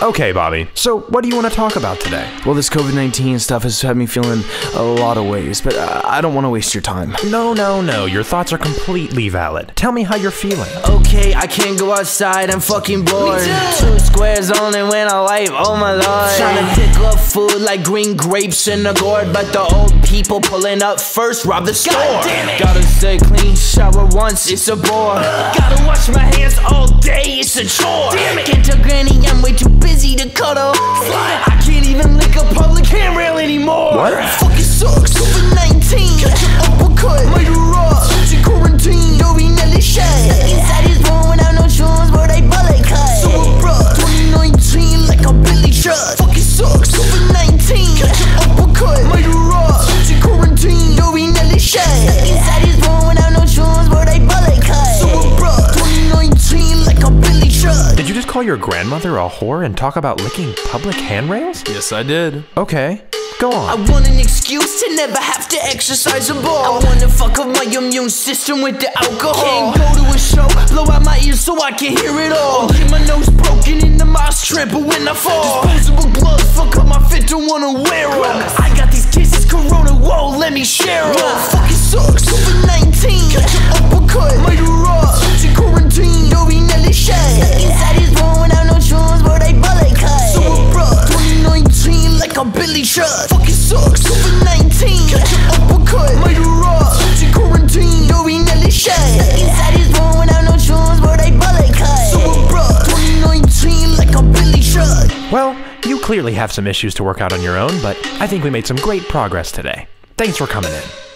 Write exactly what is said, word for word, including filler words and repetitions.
Okay, Bobby, so what do you want to talk about today? Well, this COVID nineteen stuff has had me feeling a lot of ways, but uh, I don't want to waste your time. No, no, no, your thoughts are completely valid. Tell me how you're feeling. Okay, I can't go outside, I'm fucking bored. Two squares only when I wipe, oh my lord. Tryna pick up food like green grapes in a gourd, but the old people pulling up first rob the store. Gotta stay clean, shower once, it's a bore. Gotta wash my hands all day, it's a chore. Can't tell granny I'm way too busy to cuddle. I can't even lick a public handrail anymore. What? Fucking sucks, COVID nineteen. Catch an uppercut, might rock. Switch in quarantine, yo, we nearly shut. Inside his room without no shoes, where they bullet cut. So abrupt, twenty nineteen like a Billy truck. Fucking sucks, COVID nineteen. Catch an uppercut, might rock. Switch in quarantine, yo, we nearly shut. Inside his room without no shoes, where they bullet cut. So abrupt, twenty nineteen like a Billy truck. Did you just call your grandmother a whore and talk about licking public handrails? Yes, I did. Okay, go I on. want an excuse to never have to exercise a ball. I wanna fuck up my immune system with the alcohol. Can't go to a show, blow out my ears so I can hear it all. Get my nose broken in the mosh trample when I fall. Disposable gloves, fuck up my fit, don't wanna wear them. I got these kisses, corona, whoa, let me share them. Fucking sucks, COVID nineteen. Catch an uppercut, might rock. Switch in quarantine, yo, we nearly shut. Inside his room without no shoes, where they bullet cut. So abrupt, twenty nineteen like a Billy truck. Fucking sucks, COVID nineteen. Catch an uppercut, might rock. Switch in quarantine, yo, we nearly shut. Inside his room without no shoes, where they bullet cut. So abrupt, twenty nineteen like a Billy truck. Well, you clearly have some issues to work out on your own, but I think we made some great progress today. Thanks for coming in.